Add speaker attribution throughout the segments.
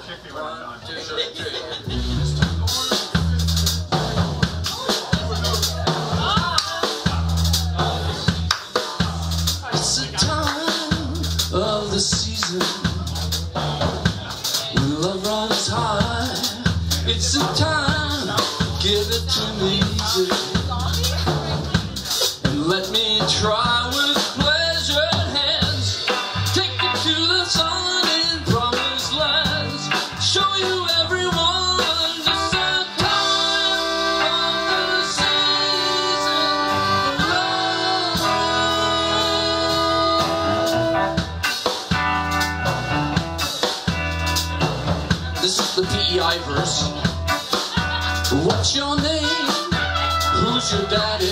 Speaker 1: kick me when I'm done.
Speaker 2: It's the time of the season when love runs high. It's the time, give it to me easy, and let me try with pleasure hands. Take you to the sun in promised lands, show you everyone just the time of the season for love. This is the PEI verse. What's your name? Who's your daddy?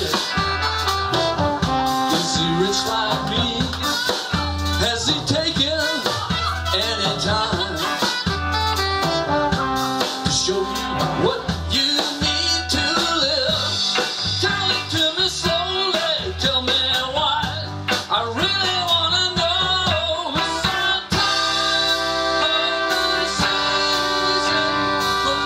Speaker 2: Is he rich like me? Has he taken any time to show you what you need to live? Tell it to me slowly, tell me why. I really want to know. It's the time of the season for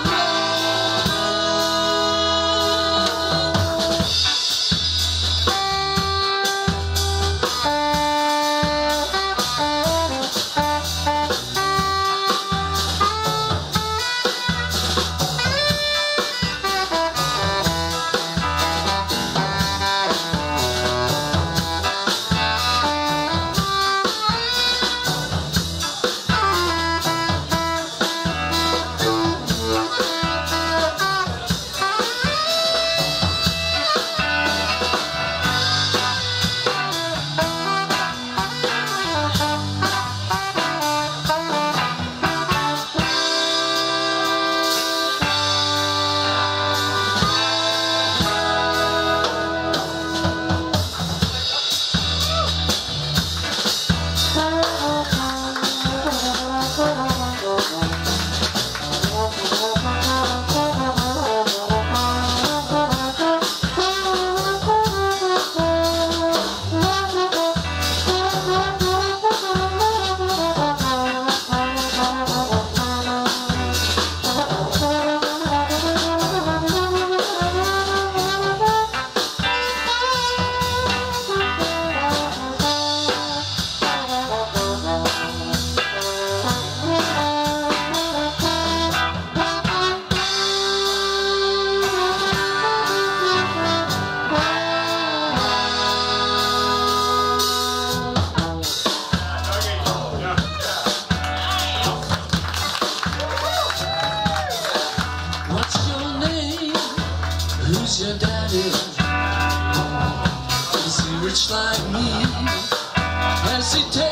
Speaker 2: who's your daddy? Is he rich like me? Has he taken